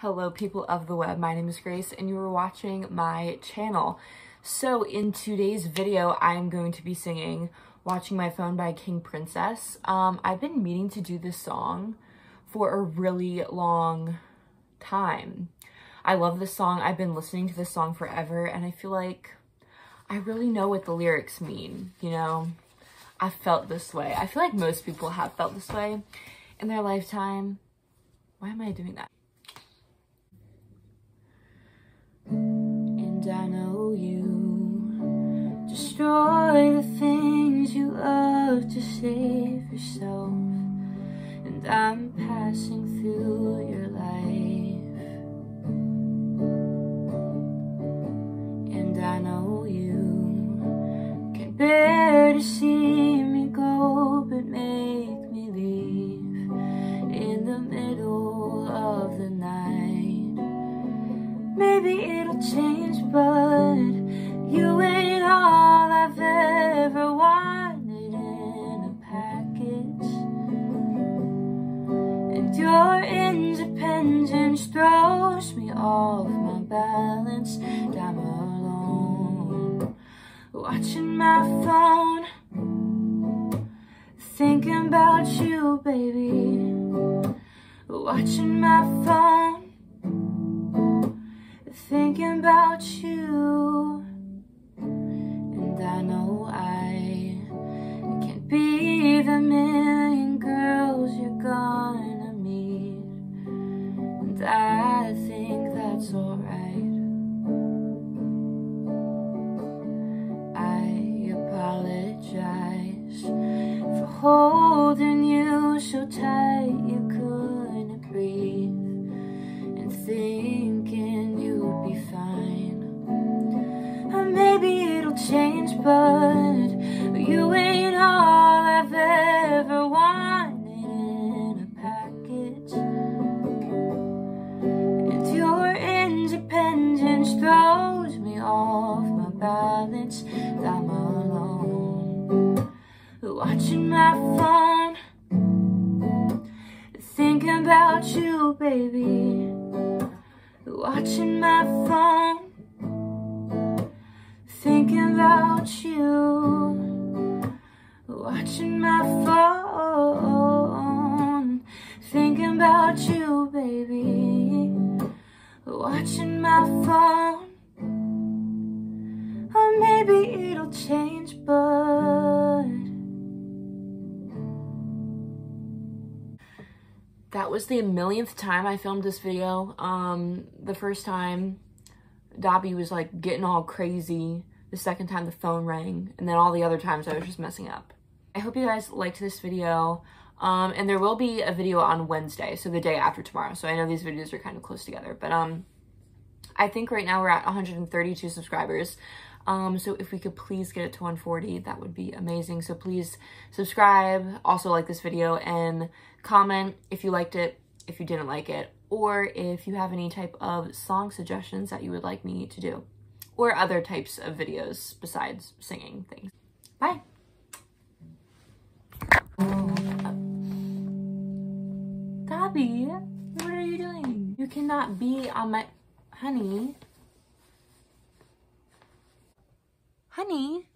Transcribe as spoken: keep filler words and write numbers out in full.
Hello people of the web, my name is Grace and you are watching my channel. So in today's video, I am going to be singing Watching My Phone by King Princess. Um, I've been meaning to do this song for a really long time. I love this song. I've been listening to this song forever and I feel like I really know what the lyrics mean, you know? I felt this way. I feel like most people have felt this way in their lifetime. Why am I doing that? And I know you destroy the things you love to save yourself. And I'm passing through your life. And I know you can bear to see me go, but make me leave in the middle of the night. Maybe it'll change, but you ain't all I've ever wanted in a package. And your independence throws me off my balance. And I'm alone, watching my phone, thinking about you, baby. Watching my phone, thinking about you. And I know I can't be the million girls you're gonna meet, and I think that's alright. I apologize for holding you so tight you couldn't breathe, and thinking you'd be fine. Or maybe it'll change, but you ain't all I've ever wanted in a package. And your independence throws me off my balance. And I'm alone, watching my phone, thinking about you, baby. Watching my phone, thinking about you. Watching my phone, thinking about you, baby. Watching my phone. Or maybe it'll change, but that was the millionth time I filmed this video. Um, the first time, Dobby was like getting all crazy. The second time the phone rang. And then all the other times I was just messing up. I hope you guys liked this video. Um, and there will be a video on Wednesday, so the day after tomorrow. So I know these videos are kind of close together. But um, I think right now we're at one hundred thirty-two subscribers. Um, so if we could please get it to one forty, that would be amazing. So please subscribe, also like this video, and comment if you liked it, if you didn't like it, or if you have any type of song suggestions that you would like me to do, or other types of videos besides singing things. Bye. Dobby, what are you doing? You cannot be on my... Honey. Honey.